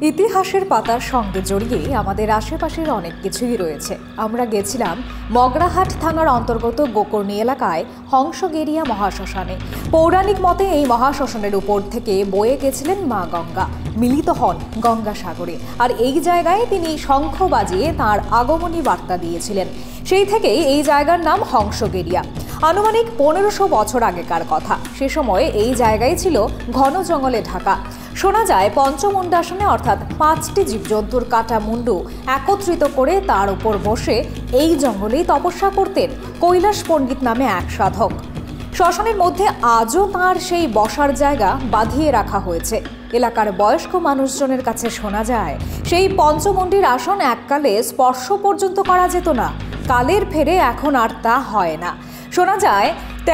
ইতিহাসের পাতার সঙ্গে জড়িয়ে আমাদের আশেপাশের অনেক কিছুই রয়েছে। আমরা গেছিলাম মগরাহাট থানার অন্তর্গত গোকর্ণী এলাকায় হংসগেরিয়া মহাশ্মশানে। পৌরাণিক মতে এই মহাশ্মশানের উপর থেকে বয়ে গেছিলেন মা গঙ্গা, মিলিত হন গঙ্গাসাগরে। আর এই জায়গায় তিনি শঙ্খ বাজিয়ে তাঁর আগমনী বার্তা দিয়েছিলেন। সেই থেকেই এই জায়গার নাম হংসগেরিয়া। আনুমানিক 1500 বছর আগেকার কথা। সে সময় এই জায়গায় ছিল ঘন জঙ্গলে ঢাকা। শোনা যায় পঞ্চমুণ্ডাসনে অর্থাৎ 5টি জীবজন্তুর কাটা মুন্ডু একত্রিত করে তার উপর বসে এই জঙ্গলেই তপস্যা করতেন কৈলাস পণ্ডিত নামে এক সাধক। শ্মশানের মধ্যে আজও তাঁর সেই বসার জায়গা বাঁধিয়ে রাখা হয়েছে। এলাকার বয়স্ক মানুষজনের কাছে শোনা যায় সেই পঞ্চমুণ্ডির আসন এককালে স্পর্শ পর্যন্ত করা যেত না। কালের ফেরে এখন আর তা হয় না। শোনা যায়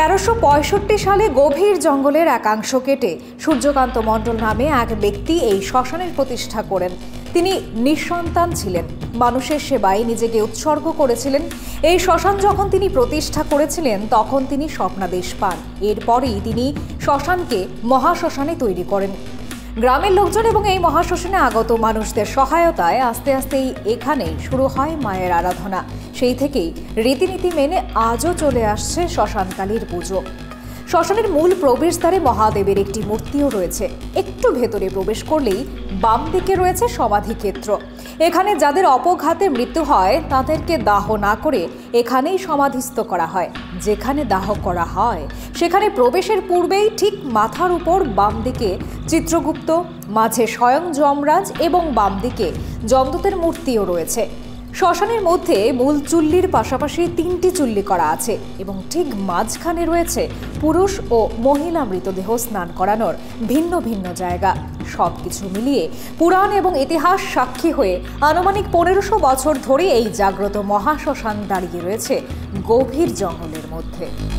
1365 সালে গভীর জঙ্গলের একাংশ কেটে সূর্যকান্ত মণ্ডল নামে এক ব্যক্তি এই শ্মশানের প্রতিষ্ঠা করেন। তিনি নিঃসন্তান ছিলেন, মানুষের সেবায় নিজেকে উৎসর্গ করেছিলেন। এই শ্মশান যখন তিনি প্রতিষ্ঠা করেছিলেন তখন তিনি স্বপ্নাদেশ পান। এরপরই তিনি শ্মশানকে মহাশ্মশানে তৈরি করেন। গ্রামের লোকজন এবং এই মহাশ্মশানে আগত মানুষদের সহায়তায় আস্তে আস্তেই এখানেই শুরু হয় মায়ের আরাধনা। সেই থেকেই রীতিনীতি মেনে আজও চলে আসছে শ্মশানকালীর পুজো। শ্মশানের মূল প্রবেশদ্বারে মহাদেবের একটি মূর্তিও রয়েছে। একটু ভেতরে প্রবেশ করলেই বাম দিকে রয়েছে সমাধিক্ষেত্র। এখানে যাদের অপঘাতে মৃত্যু হয় তাদেরকে দাহ না করে এখানেই সমাধিস্থ করা হয়। যেখানে দাহ করা হয় সেখানে প্রবেশের পূর্বেই ঠিক মাথার উপর বাম দিকে চিত্রগুপ্ত, মাঝে স্বয়ং যমরাজ এবং বাম দিকে যমদূতের মূর্তিও রয়েছে। শ্মশানের মধ্যে মূল চুল্লির পাশাপাশি 3টি চুল্লি করা আছে এবং ঠিক মাঝখানে রয়েছে পুরুষ ও মহিলা মৃতদেহ স্নান করানোর ভিন্ন ভিন্ন জায়গা। সবকিছু মিলিয়ে পুরাণ এবং ইতিহাস সাক্ষী হয়ে আনুমানিক 1500 বছর ধরে এই জাগ্রত মহাশ্মশান দাঁড়িয়ে রয়েছে গভীর জঙ্গলের মধ্যে।